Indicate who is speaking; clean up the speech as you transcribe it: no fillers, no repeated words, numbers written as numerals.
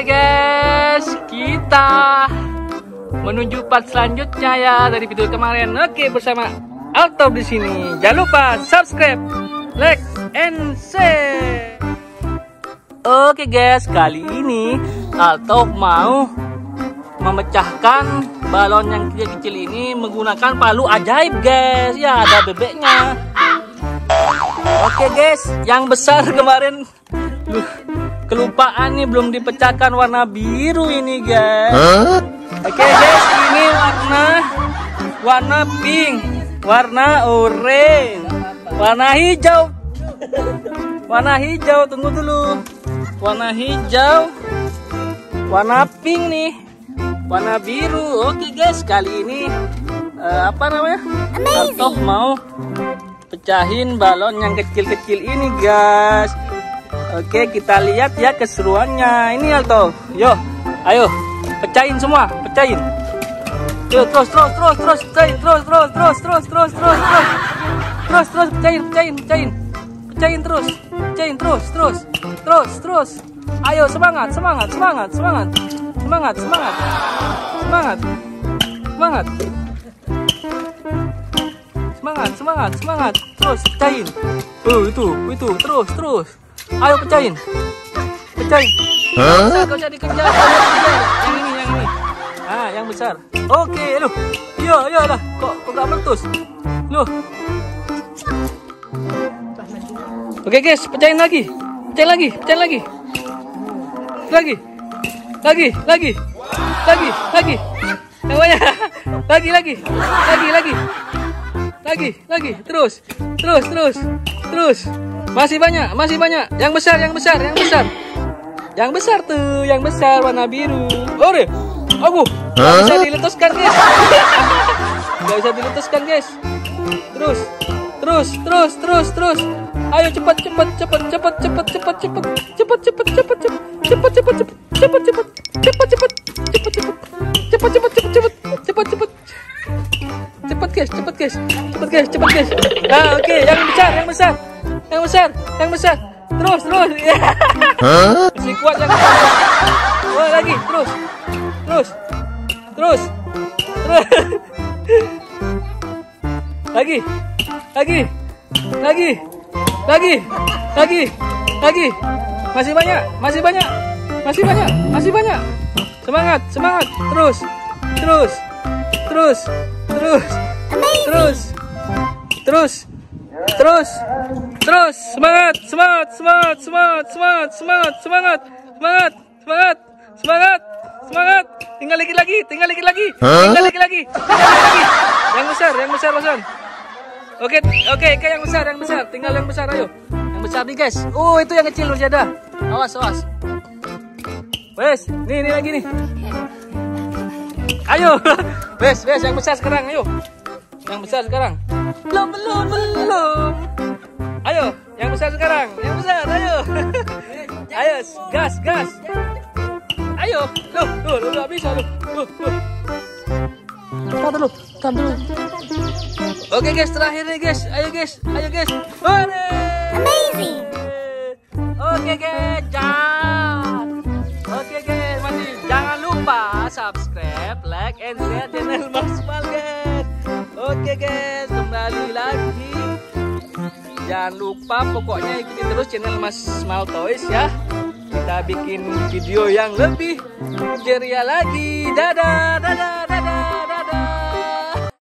Speaker 1: Oke guys, kita menuju part selanjutnya ya dari video kemarin. Oke, bersama Alto di sini. Jangan lupa subscribe, like, and share. Oke guys, kali ini Alto mau memecahkan balon yang kecil-kecil ini menggunakan palu ajaib guys. Ya, ada bebeknya. Oke guys, yang besar kemarin kelupaan nih, belum dipecahkan warna biru ini guys. Oke guys, ini warna pink, warna oranye, warna hijau. Warna hijau, tunggu dulu. Warna hijau, warna pink nih, warna biru. Oke guys, kali ini apa namanya? Alto mau pecahin balon yang kecil-kecil ini guys. Oke, kita lihat ya keseruannya. Ini Alto, yo, ayo pecahin semua, pecahin. Yo, terus, pecahin, terus, terus. Ayo, semangat. Terus pecahin. Itu, terus. Ayo pecahin. Kau jadi kejar. Yang ini. Ah, yang besar. Oke, lu. Iya lah. Kok gak meletus? Lu. Oke guys, pecahin lagi. Lagi. Yang banyak. Lagi. Terus. Masih banyak. Yang besar. Yang besar warna biru. Ore. Aku. Gak bisa diletuskan guys. Terus. Ayo cepat. Cepet guys. Nah, oke, yang besar. Terus. Masih kuat yang besar. Oh, lagi, terus. Lagi. Masih banyak. Semangat. Terus. Semangat. Tinggal dikit lagi. Yang besar, Bosan. Oke, yang besar. Tinggal yang besar, ayo. Yang besar nih, guys. Oh, itu yang kecil masih ada. Awas. Wes, nih lagi nih. Ayo. Wes, yang besar sekarang, ayo. Yang besar sekarang. Belum. Ayo, yang besar sekarang. Ayo. Ayo, gas. Ayo. Lu enggak bisa lu. Tahan dulu. Oke guys, terakhir nih guys. Ayo guys. Amazing. Oke guys, masih jangan lupa subscribe, like, and share channel Mas Mal guys. Oke guys, kembali lagi. Jangan lupa pokoknya ikuti terus channel Mas Mal Toys ya. Kita bikin video yang lebih ceria lagi. Dadah.